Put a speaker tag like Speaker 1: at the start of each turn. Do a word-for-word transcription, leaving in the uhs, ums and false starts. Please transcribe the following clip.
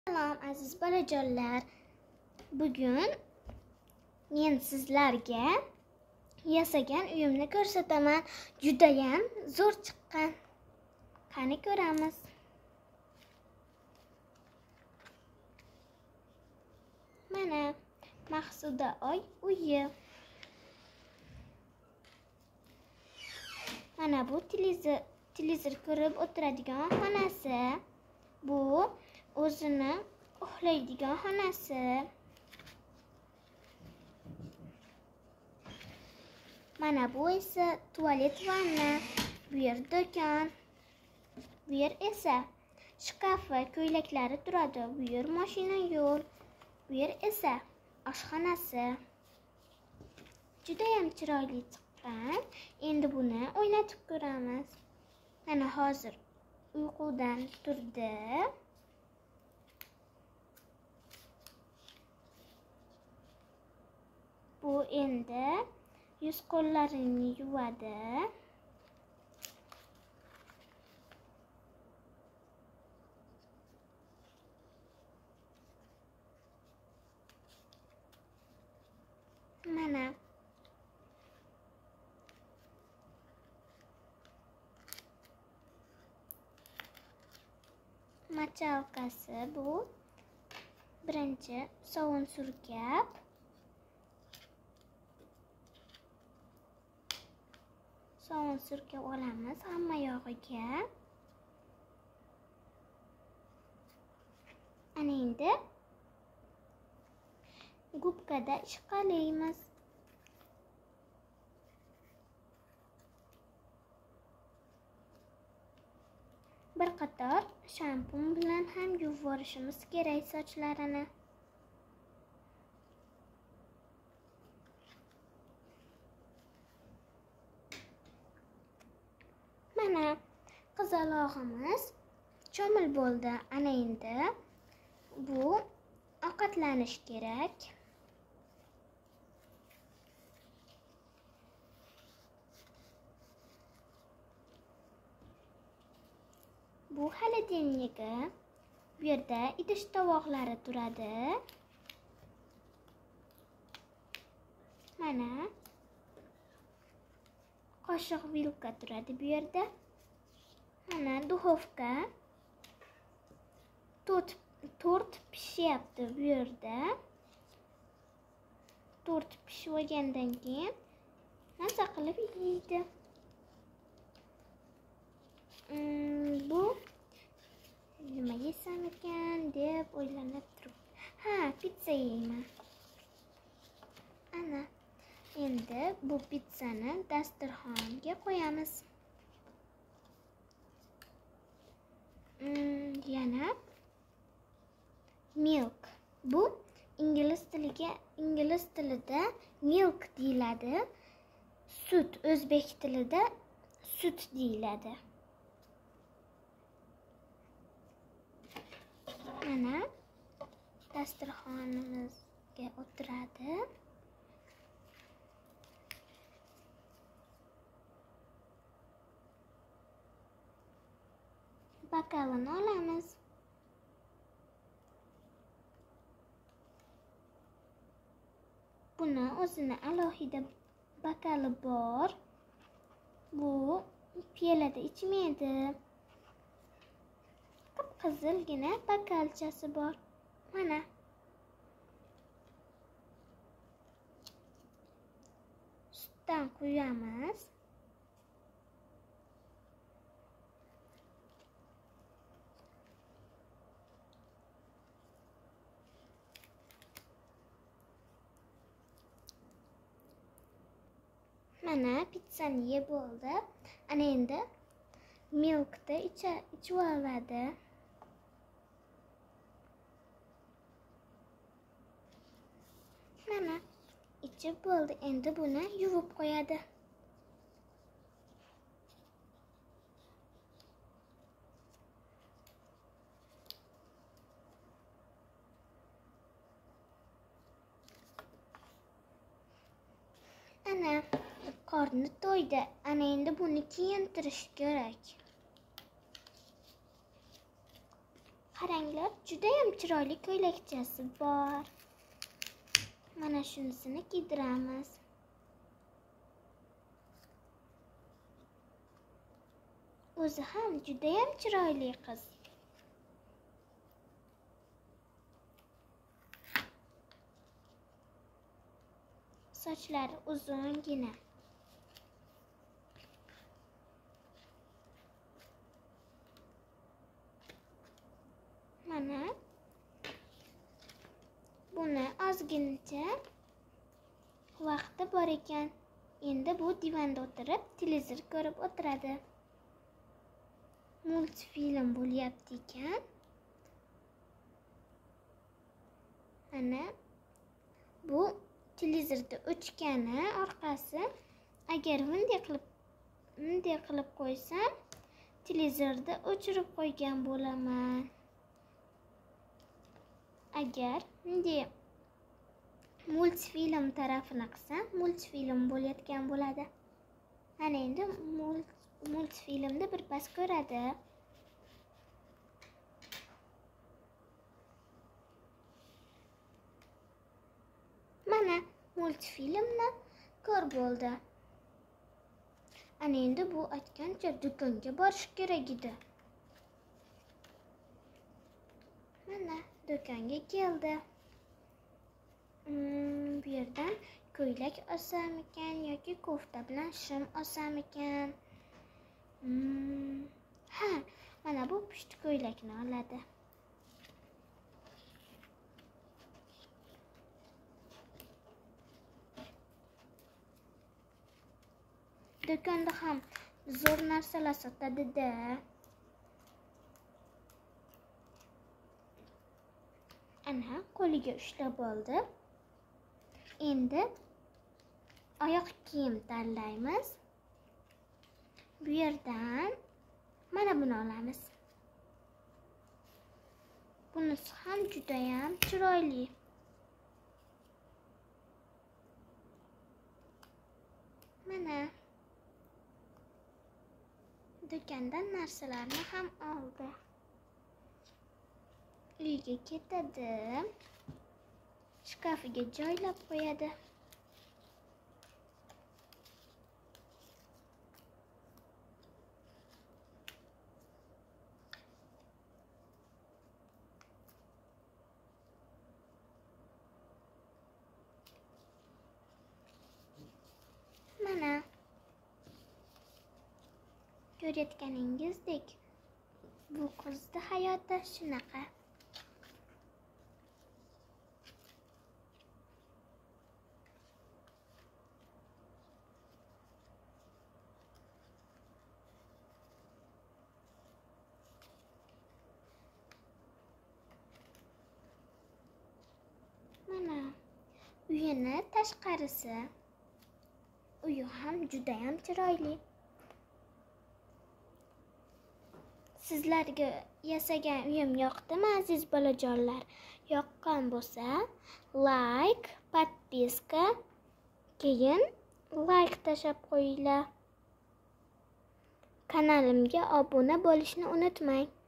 Speaker 1: Salom aziz bolajonlar. Bugun men sizlarga yasagan uyimni ko'rsataman. Juda ham zo'r chiqqan. Qani ko'ramiz. Mana Maqsuda oy uyi. Mana bu televizor televizor ko'rib o'tiradigan xonasi. Bu o'zini uxlaydigan xonasi. Mana bu esa tualet vanna. Bu yer do'kon. Bu yer esa shkafi, ko'ylaklari turadi. Bu yer mashina yo'l. Bu yer esa oshxonasi. Juda ham chiroyli chiqqan. Endi buni o'ynatib ko'ramiz. Mana hozir uyqudan turdi. Bu endi yuz qo'llarini yuvadi. Mana machalkasi bu. Birinchi sovun surkab Sovun surkab olamiz hamma yog'iga. Ana endi gubkada ishqalaymiz. Bir qator shampun bilan ham yuvib yuborishimiz kerak sochlarini. Mana qizalog'imiz cho'mil bo'ldi. Ana endi bu ovqatlanish kerak. Bu xolodilnigi. Bu yerda idish tovoqlari turadi. Mana qoshiq vilka turadi bu yerda. Mana duxovka. Tort tort pishyapti bu yerda. Tort pishib olgandan keyin maza qilib yeydi. Hmm, bu nima yesam ekan deb o'ylanib turibdi. Ha, pizza yeyman. Ana endi bu pizzani dasturxonga qo'yamiz. Hmm, yana milk. Bu ingliz tiliga ingliz tilida milk deyiladi. Sut o'zbek tilida sut deyiladi. Mana dasturxonimizga o'tiradi. Bakalini olamiz. Buni o'zini alohida bakali bor. Bu piyolada ichmaydi. Qizilgina bakalchasi bor. Mana sutdan quyamiz. Mana pizzani yeb bo'ldi. Ana endi milkni ichib oladi. Mana ichib bo'ldi. Endi buni yuvib qo'yadi. Ana qorni to'ydi. Ana endi buni kiyintirish kerak. Qaranglar, juda ham chiroyli ko'ylakchasi bor. Mana shunisini kiydiramiz. O'zi ham juda ham chiroyli qiz. Sochlari uzungina. Mana buni ozgincha vaqti bor ekan. Endi bu divanda o'tirib televizor ko'rib o'tiradi. Multfilm bo'lyapti ekan. Mana bu televizorda o'chgani orqasi. Agar bunday qilib bunday qilib qo'ysam, televizorda o'chirib qo'ygan bo'laman. Agar bunday multfilm tarafini qilsam, multfilm bo'layotgan bo'ladi. Ana endi multfilmni birpas ko'radi. Mana multfilmni ko'r bo'ldi. Ana endi bu aytgancha do'konga borish kerak edi. Mana do'konga keldi. Hmm, bu yerdan ko'ylak olsam ekan yoki kofta bilan shim olsam ekan. Hmm, ha, mana bu pushti ko'ylakni oladi. Do'konda ham zo'r narsalar sotadi-da. Ana qo'liga ushlab oldi. Endi oyoq kiyim tanlaymiz. Bu yerdan mana buni olamiz. Bunisi ham juda ham chiroyli. Mana do'kondan narsalarni ham oldi. Uyga ketadi. Shkafiga joylab qo'yadi. Mana ko'rayotganingizdek, bu qizni hayoti shunaqa. Mana uyini tashqarisi. Uyi ham juda ham chiroyli. Sizlarga yasagan uyim yoqdimi aziz bolajonlar? Yoqqan bo'lsa, like, podpiska, keyin like tashab qo'yinglar. Kanalimga obuna bo'lishni unutmang.